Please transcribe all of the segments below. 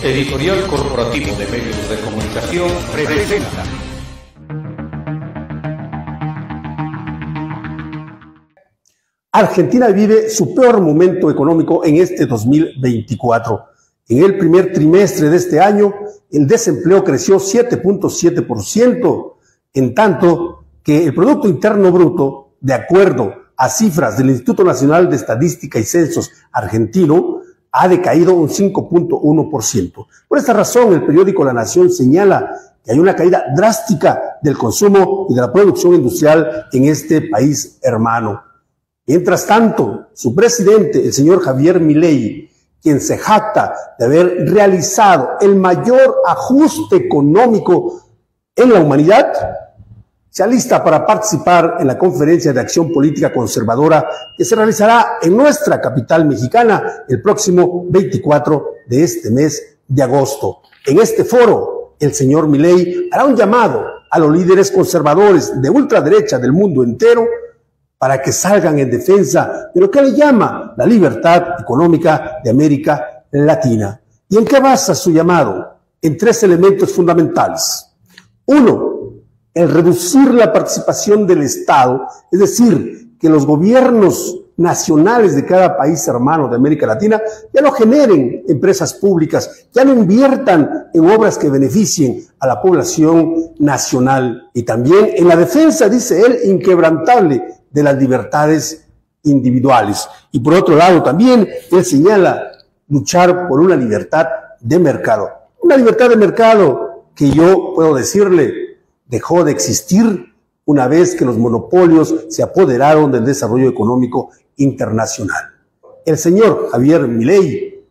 Editorial Corporativo de Medios de Comunicación presenta. Argentina vive su peor momento económico en este 2024. En el primer trimestre de este año, el desempleo creció 7.7%, en tanto que el Producto Interno Bruto, de acuerdo a cifras del Instituto Nacional de Estadística y Censos argentino, ha decaído un 5.1%. Por esta razón, el periódico La Nación señala que hay una caída drástica del consumo y de la producción industrial en este país hermano. Mientras tanto, su presidente, el señor Javier Milei, quien se jacta de haber realizado el mayor ajuste económico en la humanidad, se alista para participar en la Conferencia de Acción Política Conservadora que se realizará en nuestra capital mexicana el próximo 24 de este mes de agosto. En este foro, el señor Milei hará un llamado a los líderes conservadores de ultraderecha del mundo entero para que salgan en defensa de lo que le llama la libertad económica de América Latina. ¿Y en qué basa su llamado? En tres elementos fundamentales. Uno, el reducir la participación del Estado, es decir, que los gobiernos nacionales de cada país hermano de América Latina ya no generen empresas públicas, ya no inviertan en obras que beneficien a la población nacional. Y también en la defensa, dice él, inquebrantable de las libertades individuales. Y por otro lado también él señala luchar por una libertad de mercado. Una libertad de mercado que yo puedo decirle dejó de existir una vez que los monopolios se apoderaron del desarrollo económico internacional. El señor Javier Milei,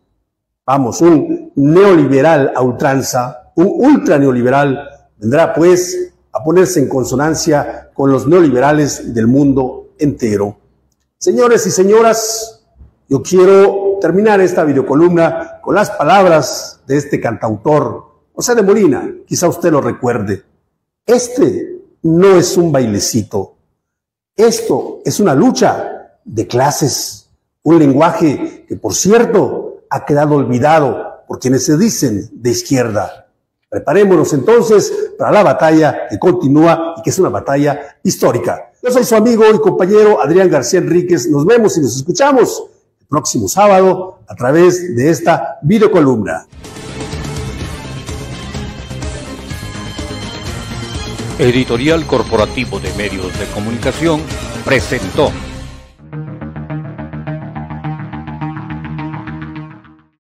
un neoliberal a ultranza, un ultraneoliberal, vendrá pues a ponerse en consonancia con los neoliberales del mundo entero. Señores y señoras, yo quiero terminar esta videocolumna con las palabras de este cantautor, José de Molina, quizá usted lo recuerde. Este no es un bailecito, esto es una lucha de clases, un lenguaje que, por cierto, ha quedado olvidado por quienes se dicen de izquierda. Preparémonos entonces para la batalla que continúa y que es una batalla histórica. Yo soy su amigo y compañero Adrián García Enríquez. Nos vemos y nos escuchamos el próximo sábado a través de esta videocolumna. Editorial Corporativo de Medios de Comunicación presentó.